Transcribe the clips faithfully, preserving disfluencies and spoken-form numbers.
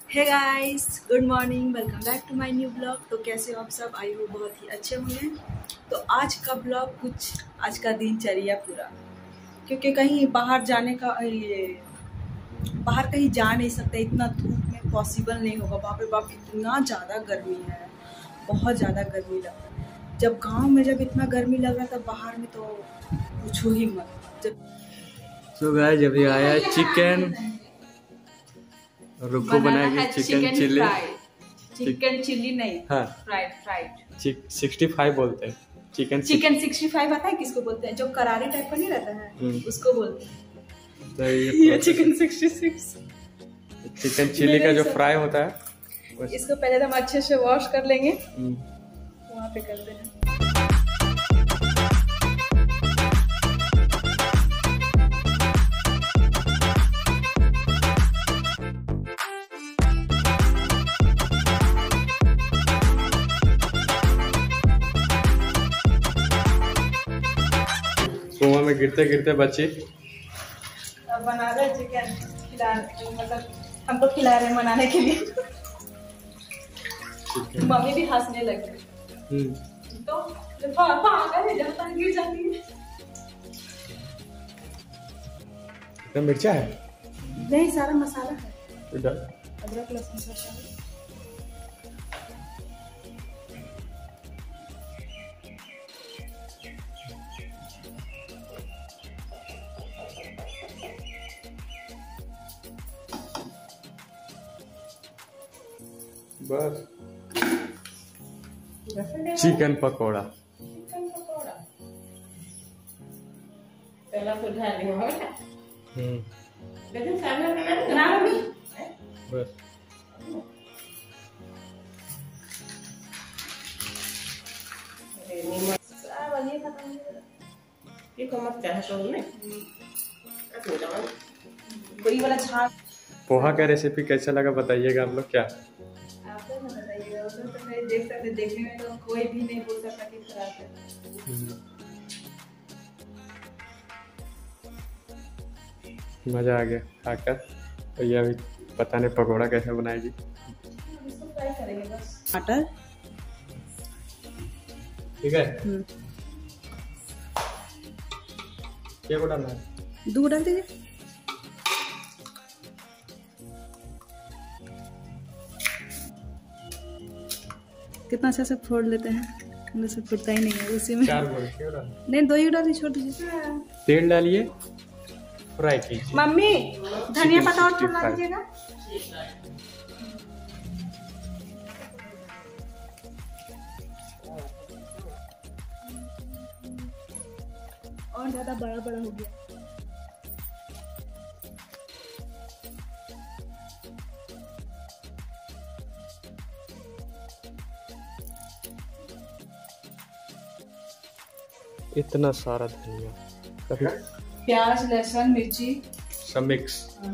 Hey guys, good morning, welcome back to my new blog. तो कैसे हो आप सब? आई हो बहुत ही अच्छे होंगे। तो आज का ब्लॉग कुछ आज का दिनचर्या पूरा, क्योंकि कहीं बाहर जाने का ये बाहर कहीं जा नहीं सकते, इतना धूप में पॉसिबल नहीं होगा। बाप रे बाप, इतना ज़्यादा गर्मी है, बहुत ज़्यादा गर्मी लग रहा है। जब गांव में जब इतना गर्मी लग रहा था, बाहर में तो पूछो ही मत। जब तो गाइस अभी आया चिकन, रुको बनाएंगे चिकन चिल्ली। चिकन चिल्ली नहीं, हाँ फ्राइड फ्राइड सिक्सटी फाइव बोलते हैं। चिकन चिकन सिक्सटी फाइव आता है किसको बोलते हैं? जो करारे टाइप का नहीं रहता है उसको बोलते हैं। तो ये, ये chicken sixty six chicken chilli का जो फ्राई होता है, इसको पहले तो हम अच्छे से वॉश कर लेंगे, वहाँ पे करते हैं। कुआं में गिरते गिरते बची। अब बना रहे चिकन, खिला मतलब हमको खिला रहे हैं बनाने के लिए। मम्मी भी हंसने लगी। तो जहाँ गिर जाती है। तो मिर्चा है? नहीं, सारा मसाला है, तो अदरक लहसुन सब। बस चिकन पकोड़ा। चिकन पकोड़ा पहला तो ढाल लिया है। हम्म लेकिन सामने बना ना भी बस। ये कमर क्या है तो नहीं वही वाला छाप। पोहा का रेसिपी कैसा लगा बताइएगा आप लोग। क्या आप लोग बताइएगा, उधर तो मैं देख सकते, देखने में तो कोई भी नहीं बोल सकता कि खराब है। मजा आ गया खाकर। तो ये अभी पता नहीं पकोड़ा कैसे बनाएगी। इसको फ्राई करेंगे बस। मटर ठीक है, क्या को डालना है? दूध डाल दीजिए। कितना अच्छा से फोड़ लेते हैं, अंदर से फुटता ही नहीं है उसी में। चार बोल क्यों डाल? नहीं, दो ही डालिए, छोड़ दीजिए। तेल डालिए, फ्राई कीजिए। मम्मी धनिया पत्ता और थोड़ा डाल दीजिएगा। और ज्यादा बड़ा बड़ा हो गया। इतना सारा धनिया, कभी प्याज लहसुन मिर्ची सब मिक्स।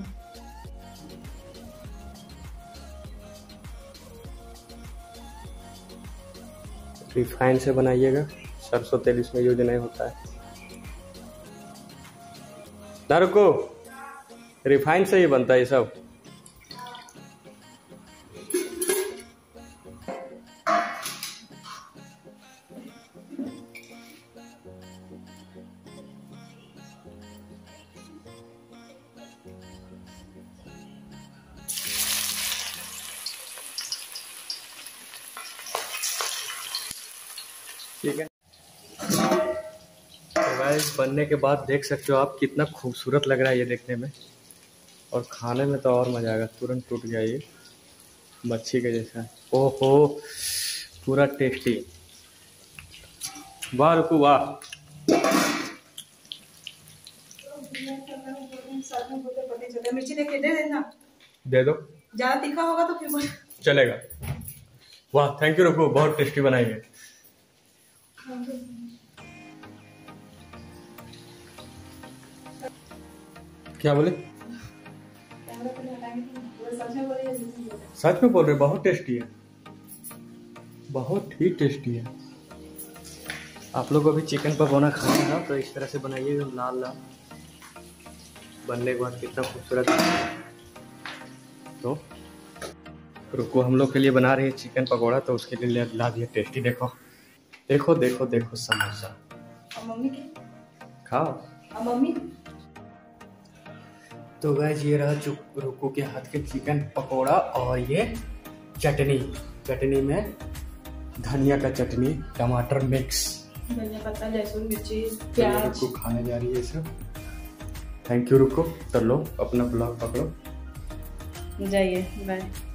रिफाइन से बनाइएगा, सरसों तेल इसमें यूज नहीं होता है। ना रुको, रिफाइन से ही बनता है ये सब। ठीक है, तो गाइस बनने के बाद देख सकते हो आप कितना खूबसूरत लग रहा है ये देखने में, और खाने में तो और मजा आएगा। तुरंत टूट गया ये मच्छी के जैसा। ओहो, पूरा टेस्टी। वाह रुकू वाह। मिर्ची देके दे देना, दे दो। ज्यादा तीखा होगा तो फिर बोल। चलेगा। वाह थैंक यू रुकू, बहुत टेस्टी बनाएंगे। क्या बोले? सच में बोल रहे, बहुत टेस्टी है, बहुत ही टेस्टी है। आप लोग को भी चिकन पकौड़ा खाना है तो इस तरह से बनाइए, लाल लाल बनने के बाद कितना खूबसूरत। तो रुको, हम लोग के लिए बना रही है चिकन पकौड़ा, तो उसके लिए ला दिया टेस्टी। देखो देखो देखो देखो समोसा। और मम्मी के खाओ। और मम्मी तो गाइस ये रहा चुप रुकू के हाथ के चिकन पकौड़ा, और ये चटनी। चटनी में धनिया का चटनी, टमाटर मिक्स, धनिया पत्ता, लहसुन, मिर्ची, प्याज। रुको खाने जा रही है सब। Thank you. रुको तो लो अपना ब्लॉग पकड़ो, जाइए बाय।